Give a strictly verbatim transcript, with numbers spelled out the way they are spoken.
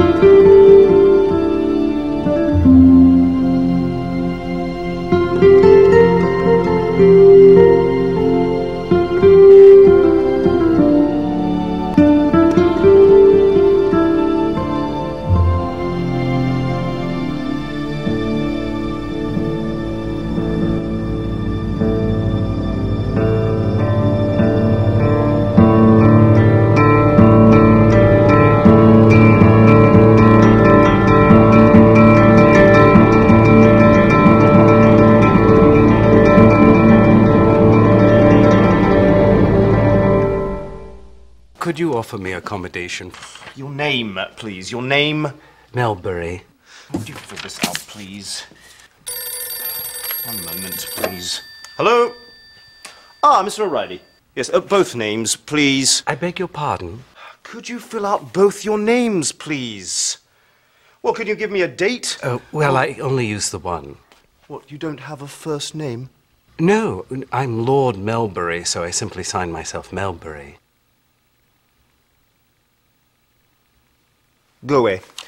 Could you offer me accommodation? Your name, please. Your name? Melbury. Would you fill this out, please? One moment, please. Hello? Ah, Mister O'Reilly. Yes, uh, both names, please. I beg your pardon? Could you fill out both your names, please? Well, can you give me a date? Oh, well, I only use the one. What, you don't have a first name? No, I'm Lord Melbury, so I simply sign myself Melbury. Go away.